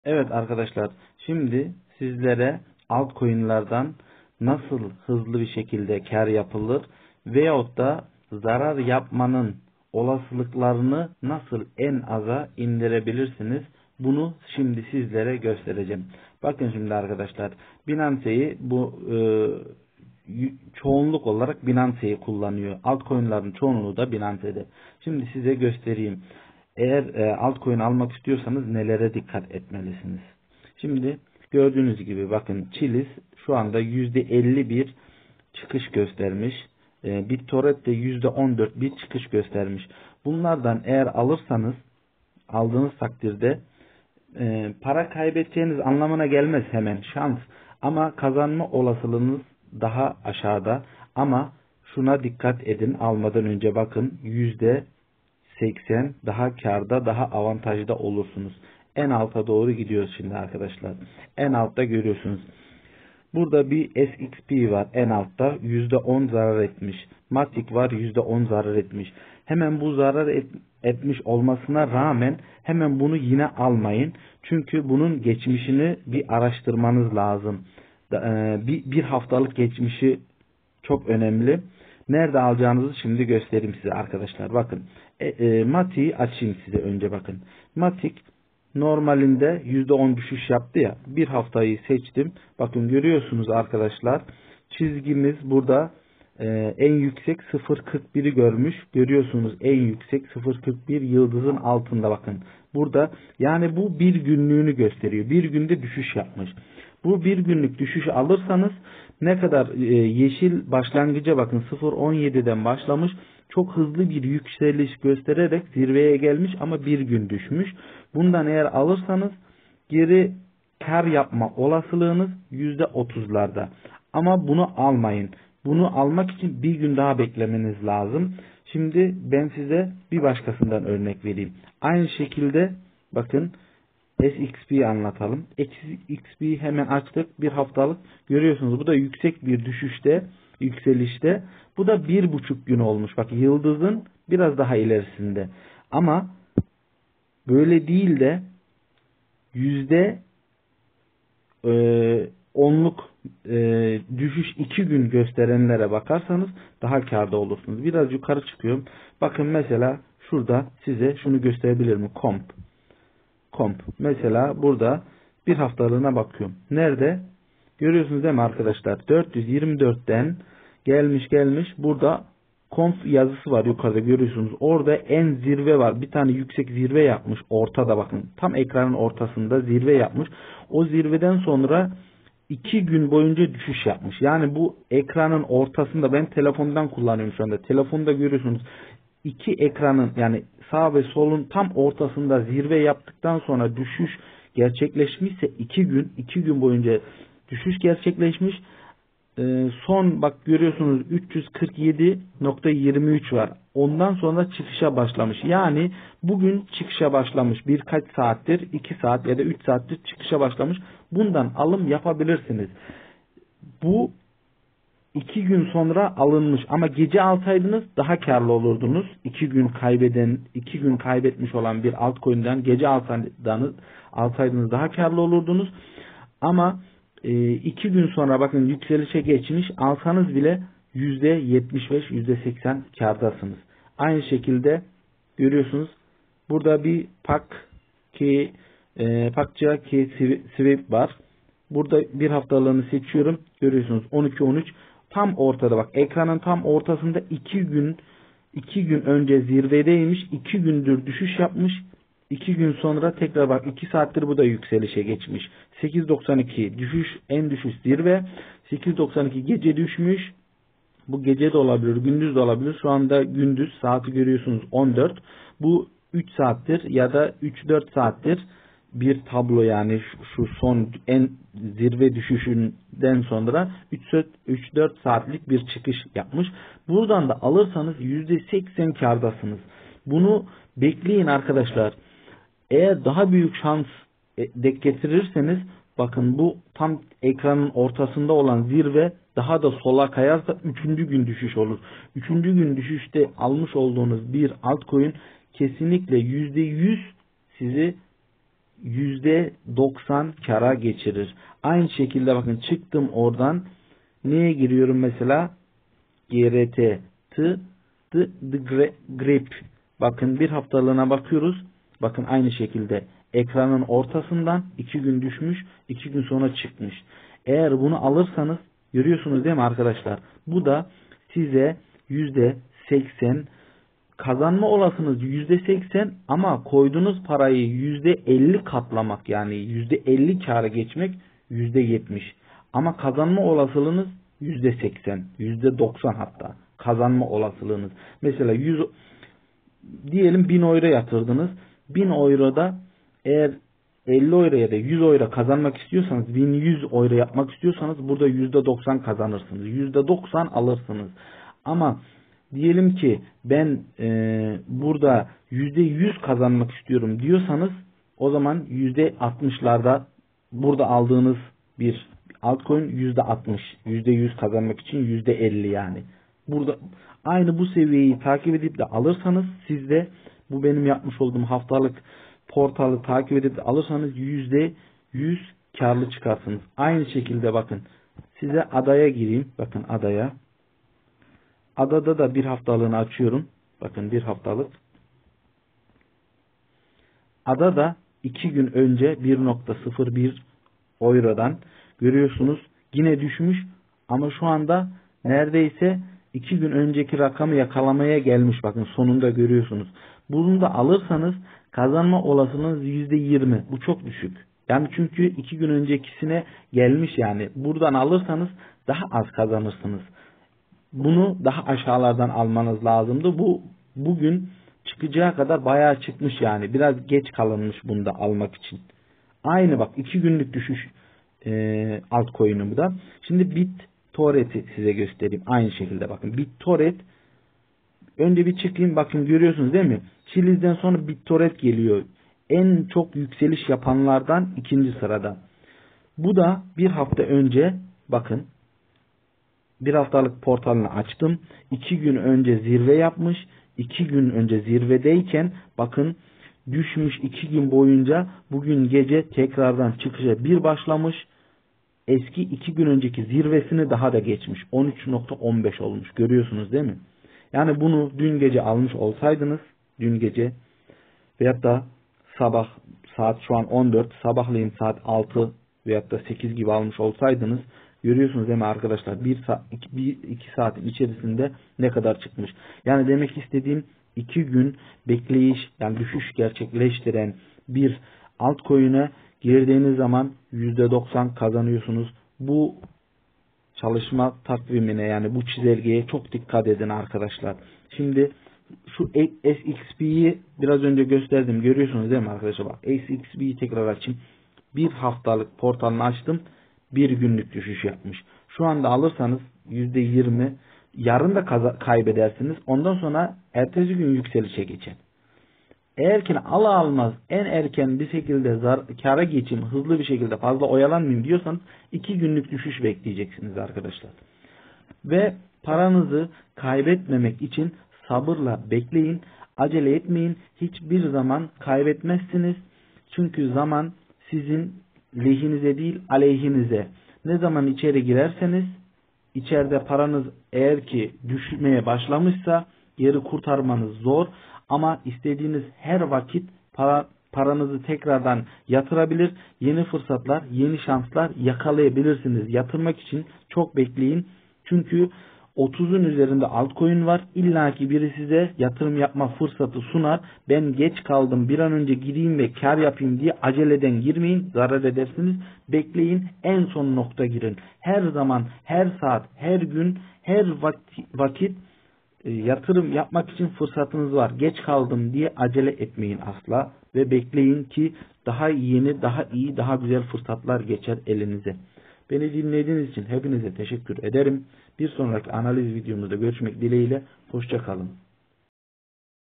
Evet arkadaşlar, şimdi sizlere altcoin'lerden nasıl hızlı bir şekilde kar yapılır veyahut da zarar yapmanın olasılıklarını nasıl en aza indirebilirsiniz? Bunu şimdi sizlere göstereceğim. Bakın şimdi arkadaşlar, Binance'yi çoğunluk olarak Binance'yi kullanıyor. Altcoin'ların çoğunluğu da Binance'de. Şimdi size göstereyim. Eğer altcoin almak istiyorsanız nelere dikkat etmelisiniz? Şimdi gördüğünüz gibi bakın, Chiliz şu anda %50 bir çıkış göstermiş. BitTorrent de %14 bir çıkış göstermiş. Bunlardan eğer aldığınız takdirde para kaybedeceğiniz anlamına gelmez hemen, şans. Ama kazanma olasılığınız daha aşağıda. Ama şuna dikkat edin, almadan önce bakın, %80 daha karda, daha avantajda olursunuz. En alta doğru gidiyoruz şimdi arkadaşlar. En altta görüyorsunuz. Burada bir SXP var en altta, %10 zarar etmiş. Matic var, %10 zarar etmiş. Hemen bu zarar etmiş olmasına rağmen hemen bunu yine almayın. Çünkü bunun geçmişini bir araştırmanız lazım. Bir haftalık geçmişi çok önemli. Nerede alacağınızı şimdi göstereyim size arkadaşlar. Bakın, Matic'i açayım size önce bakın. Matic normalinde %10 düşüş yaptı ya. Bir haftayı seçtim. Bakın görüyorsunuz arkadaşlar. Çizgimiz burada en yüksek 0.41'i görmüş. Görüyorsunuz, en yüksek 0.41 yıldızın altında bakın. Burada yani bu bir günlüğünü gösteriyor. Bir günde düşüş yapmış. Bu bir günlük düşüşü alırsanız ne kadar yeşil başlangıca bakın, 0.17'den başlamış. Çok hızlı bir yükseliş göstererek zirveye gelmiş ama bir gün düşmüş. Bundan eğer alırsanız geri kar yapma olasılığınız %30'larda. Ama bunu almayın. Bunu almak için bir gün daha beklemeniz lazım. Şimdi ben size bir başkasından örnek vereyim. Aynı şekilde bakın, SXP'yi anlatalım. SXP'yi hemen açtık. Bir haftalık görüyorsunuz. Bu da yüksek bir düşüşte, yükselişte. Bu da 1,5 gün olmuş. Bak, yıldızın biraz daha ilerisinde. Ama böyle değil de yüzde onluk düşüş 2 gün gösterenlere bakarsanız daha kârda olursunuz. Biraz yukarı çıkıyorum. Bakın mesela şurada size şunu gösterebilirim. Komp. Mesela burada bir haftalığına bakıyorum. Nerede? Görüyorsunuz değil mi arkadaşlar? 424'ten gelmiş. Burada komp yazısı var yukarıda, görüyorsunuz. Orada en zirve var. Bir tane yüksek zirve yapmış. Ortada bakın. Tam ekranın ortasında zirve yapmış. O zirveden sonra 2 gün boyunca düşüş yapmış. Yani bu ekranın ortasında, ben telefondan kullanıyorum şu anda. Telefonda görüyorsunuz. İki ekranın yani sağ ve solun tam ortasında zirve yaptıktan sonra düşüş gerçekleşmişse 2 gün boyunca düşüş gerçekleşmiş. Son bak görüyorsunuz 347.23 var. Ondan sonra çıkışa başlamış. Yani bugün çıkışa başlamış. Birkaç saattir, 2 saat ya da 3 saattir çıkışa başlamış. Bundan alım yapabilirsiniz. Bu 2 gün sonra alınmış ama gece alsaydınız daha karlı olurdunuz. 2 gün kaybetmiş olan bir altcoin'den gece alsaydınız daha karlı olurdunuz. Ama 2 gün sonra bakın yükselişe geçmiş, alsanız bile %75, %80 kârdasınız. Aynı şekilde görüyorsunuz. Burada bir PACCA Sweep var. Burada bir haftalığını seçiyorum. Görüyorsunuz 12-13 tam ortada, bak ekranın tam ortasında 2 gün önce zirvedeymiş. 2 gündür düşüş yapmış. 2 gün sonra tekrar bak 2 saattir bu da yükselişe geçmiş. 8.92 düşüş, en düşüş zirve. 8.92 gece düşmüş. Bu gece de olabilir, gündüz de olabilir. Şu anda gündüz, saati görüyorsunuz 14. Bu 3 saattir ya da 3-4 saattir bir tablo, yani şu son en zirve düşüşünden sonra 3-4 saatlik bir çıkış yapmış. Buradan da alırsanız %80 kârdasınız. Bunu bekleyin arkadaşlar. Eğer daha büyük şans denk getirirseniz bakın, bu tam ekranın ortasında olan zirve daha da sola kayarsa 3. gün düşüş olur. 3. gün düşüşte almış olduğunuz bir altcoin kesinlikle %100 sizi %90 kara geçirir. Aynı şekilde bakın çıktım oradan. Neye giriyorum mesela? GRT the grip. Bakın bir haftalığına bakıyoruz. Bakın aynı şekilde ekranın ortasından 2 gün düşmüş, 2 gün sonra çıkmış. Eğer bunu alırsanız görüyorsunuz değil mi arkadaşlar? Bu da size %80 kazanma olasınız %80 ama koyduğunuz parayı %50 katlamak, yani %50 kâra geçmek %70. Ama kazanma olasılığınız %80, %90 hatta kazanma olasılığınız. Mesela 100 diyelim 1000 euro yatırdınız. 1000 euroda eğer 50 euro ya da 100 euro kazanmak istiyorsanız, 1100 euro yapmak istiyorsanız burada %90 kazanırsınız. %90 alırsınız. Ama diyelim ki ben burada %100 kazanmak istiyorum diyorsanız, o zaman %60'larda burada aldığınız bir altcoin %60, %100 kazanmak için %50 yani. Burada aynı bu seviyeyi takip edip de alırsanız, siz de bu benim yapmış olduğum haftalık portalı takip edip de alırsanız %100 karlı çıkarsınız. Aynı şekilde bakın size adaya gireyim. Bakın adaya. Adada da bir haftalığını açıyorum. Bakın bir haftalık. Adada 2 gün önce 1.01 eurodan görüyorsunuz yine düşmüş ama şu anda neredeyse 2 gün önceki rakamı yakalamaya gelmiş. Bakın sonunda görüyorsunuz. Bunu da alırsanız kazanma olasılığınız %20. Bu çok düşük. Yani çünkü 2 gün öncekisine gelmiş yani. Buradan alırsanız daha az kazanırsınız. Bunu daha aşağılardan almanız lazımdı. Bu bugün çıkacağı kadar bayağı çıkmış yani. Biraz geç kalınmış bunda almak için. Aynı bak 2 günlük düşüş altcoin'im bu da. Şimdi BitTorrent'i size göstereyim. Aynı şekilde bakın. BitTorrent önce bir çıkayım. Bakın görüyorsunuz değil mi? Chili'den sonra BitTorrent geliyor. En çok yükseliş yapanlardan 2. sırada. Bu da bir hafta önce bakın bir haftalık portalını açtım. 2 gün önce zirve yapmış. 2 gün önce zirvedeyken bakın düşmüş 2 gün boyunca, bugün gece tekrardan çıkışa bir başlamış. Eski 2 gün önceki zirvesini daha da geçmiş. 13.15 olmuş. Görüyorsunuz değil mi? Yani bunu dün gece almış olsaydınız, dün gece veyahut da sabah saat şu an 14, sabahleyin saat 6 veyahut da 8 gibi almış olsaydınız, görüyorsunuz değil mi arkadaşlar? 2 saatin içerisinde ne kadar çıkmış. Yani demek istediğim 2 gün bekleyiş, yani düşüş gerçekleştiren bir altcoin'e girdiğiniz zaman %90 kazanıyorsunuz. Bu çalışma takvimine, yani bu çizelgeye çok dikkat edin arkadaşlar. Şimdi şu SXP'yi biraz önce gösterdim. Görüyorsunuz değil mi arkadaşlar? Bak SXP'yi tekrar açayım. Bir haftalık portalını açtım. Bir günlük düşüş yapmış. Şu anda alırsanız %20, yarın da kaybedersiniz. Ondan sonra ertesi gün yükselişe geçer. Eğer ki almaz en erken bir şekilde kâra geçeyim, hızlı bir şekilde fazla oyalanmayayım diyorsanız 2 günlük düşüş bekleyeceksiniz arkadaşlar. Ve paranızı kaybetmemek için sabırla bekleyin. Acele etmeyin. Hiçbir zaman kaybetmezsiniz. Çünkü zaman sizin lehinize değil aleyhinize. Ne zaman içeri girerseniz, içeride paranız eğer ki düşmeye başlamışsa geri kurtarmanız zor. Ama istediğiniz her vakit paranızı tekrardan yatırabilir. Yeni fırsatlar, yeni şanslar yakalayabilirsiniz. Yatırmak için çok bekleyin. Çünkü 30'un üzerinde altcoin var. İlla ki biri size yatırım yapma fırsatı sunar. Ben geç kaldım, bir an önce gireyim ve kar yapayım diye aceleden girmeyin. Zarar edersiniz. Bekleyin. En son nokta girin. Her zaman, her saat, her gün, her vakit yatırım yapmak için fırsatınız var. Geç kaldım diye acele etmeyin asla. Ve bekleyin ki daha yeni, daha iyi, daha güzel fırsatlar geçer elinize. Beni dinlediğiniz için hepinize teşekkür ederim. Bir sonraki analiz videomuzda görüşmek dileğiyle. Hoşça kalın.